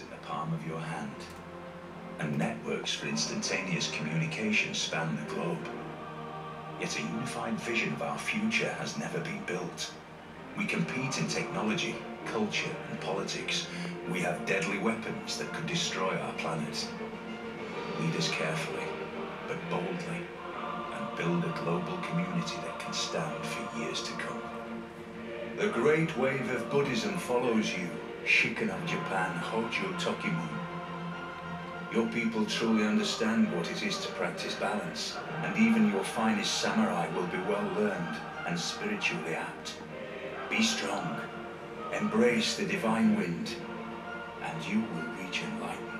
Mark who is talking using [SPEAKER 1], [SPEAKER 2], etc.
[SPEAKER 1] in the palm of your hand. And networks for instantaneous communication span the globe. Yet a unified vision of our future has never been built. We compete in technology, culture, and politics. We have deadly weapons that could destroy our planet. Lead us carefully, but boldly, and build a global community that can stand for years to come. The great wave of Buddhism follows you, Shikan of Japan, Hojo Tokimun. Your people truly understand what it is to practice balance, and even your finest samurai will be well learned and spiritually apt. Be strong, embrace the divine wind, and you will reach enlightenment.